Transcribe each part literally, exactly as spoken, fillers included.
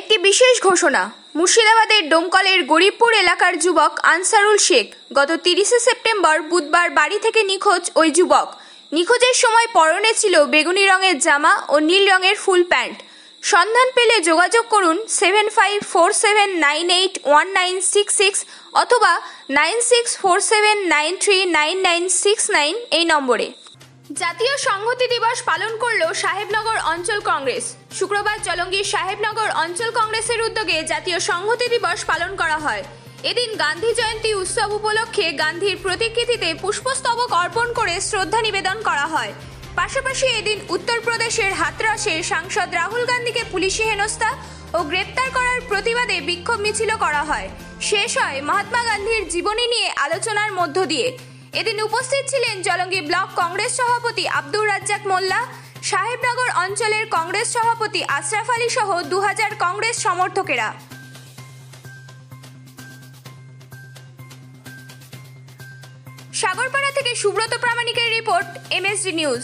একটি বিশেষ ঘোষণা। মুর্শিদাবাদের ডোমকলের গরিবপুর এলাকার যুবক আনসারুল শেখ গত তিরিশে সেপ্টেম্বর বুধবার বাড়ি থেকে নিখোঁজ। ওই যুবক নিখোঁজের সময় পরনে ছিল বেগুনি রঙের জামা ও নীল রঙের ফুল প্যান্ট। সন্ধান পেলে যোগাযোগ করুন seven five four seven nine eight one nine six six অথবা nine six four seven nine three nine nine six nine এই নম্বরে। জাতীয় সংহতি দিবস পালন করল সাহেবনগর অঞ্চল কংগ্রেস। শুক্রবার জলঙ্গির সাহেবনগর অঞ্চল কংগ্রেসের উদ্যোগে জাতীয় সংহতি দিবস পালন করা হয়। এদিন গান্ধী জয়ন্তী উৎসব উপলক্ষে গান্ধীর প্রতিকৃতিতে পুষ্পস্তবক অর্পণ করে শ্রদ্ধা নিবেদন করা হয়। পাশাপাশি এদিন উত্তরপ্রদেশের হাতরাসে সাংসদ রাহুল গান্ধীকে পুলিশি হেনস্থা ও গ্রেপ্তার করার প্রতিবাদে বিক্ষোভ মিছিল করা হয়। শেষ হয় মহাত্মা গান্ধীর জীবনী নিয়ে আলোচনার মধ্য দিয়ে। এদিন উপস্থিত ছিলেন জলঙ্গি ব্লক কংগ্রেস সভাপতি আব্দুর রাজ্জাক মোল্লা, সাহেবনগর অঞ্চলের কংগ্রেস সভাপতি আশরাফ আলী সহ দু হাজার কংগ্রেস সমর্থকেরা। সাগরপাড়া থেকে সুব্রত প্রামাণিকের রিপোর্ট, এমএসডি নিউজ।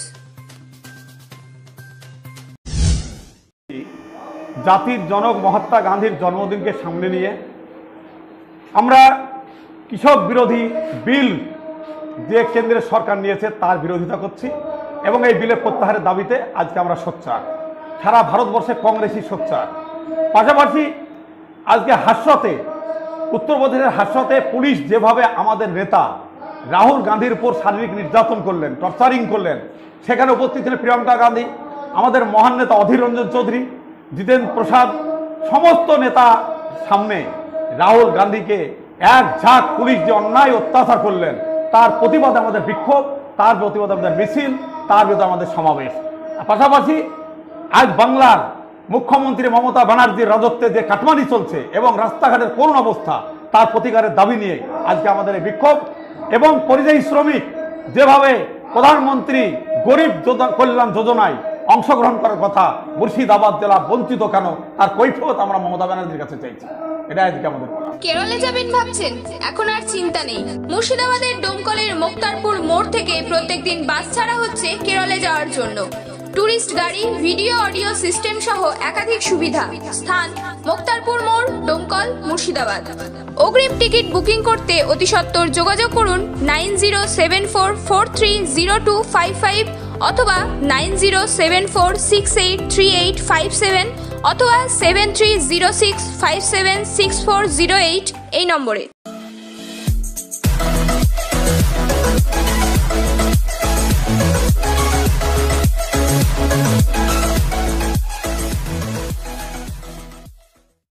জাতির জনক মহাত্মা গান্ধীর জন্মদিনকে সামনে নিয়ে আমরা কৃষক বিরোধী বিল যে কেন্দ্রের সরকার নিয়েছে তার বিরোধিতা করছি এবং এই বিলের প্রত্যাহারের দাবিতে আজকে আমরা সোচ্চার। সারা ভারতবর্ষে কংগ্রেসই সোচ্চার। পাশাপাশি আজকে হাসতে উত্তরপ্রদেশের হাসতে পুলিশ যেভাবে আমাদের নেতা রাহুল গান্ধীর উপর শারীরিক নির্যাতন করলেন, টর্চারিং করলেন, সেখানে উপস্থিত ছিলেন প্রিয়াঙ্কা গান্ধী, আমাদের মহান নেতা অধীর রঞ্জন চৌধুরী, জিতেন্দ্র প্রসাদ, সমস্ত নেতা সামনে রাহুল গান্ধীকে এক ঝাঁক পুলিশ যে অন্যায় অত্যাচার করলেন তার প্রতিবাদে আমাদের বিক্ষোভ, তার প্রতিবাদে আমাদের মিছিল, তার বিরুদ্ধে আমাদের সমাবেশ। পাশাপাশি আজ বাংলার মুখ্যমন্ত্রী মমতা ব্যানার্জির রাজত্বে যে কাটমানি চলছে এবং রাস্তাঘাটের করুণ অবস্থা তার প্রতিকারের দাবি নিয়ে আজকে আমাদের এই বিক্ষোভ। এবং পরিযায়ী শ্রমিক যেভাবে প্রধানমন্ত্রী গরিব কল্যাণ যোজনায় অংশগ্রহণ করার কথা, মুর্শিদাবাদ জেলা বঞ্চিত কেন, তার কৈফিয়ত আমরা মমতা ব্যানার্জির কাছে চাইছি। এটা আজকে আমাদের। কেরলে যাবেন ভাবছেন? এখন আর চিন্তা নেই। মুর্শিদাবাদের ডোমকলের মুক্তারপুর মোড় থেকে প্রত্যেকদিন বাস ছাড়া হচ্ছে কেরলে যাওয়ার জন্য। টুরিস্ট গাড়ি, ভিডিও অডিও সিস্টেম সহ একাধিক সুবিধা। স্থান মুক্তারপুর মোড়, ডোমকল, মুর্শিদাবাদ। অগ্রিম টিকিট বুকিং করতে অতি সত্বর যোগাযোগ করুন nine zero seven four four three zero two five five অথবা nine zero seven four six eight three eight five seven অথবা seven three zero six five seven six four zero eight এই নম্বরে।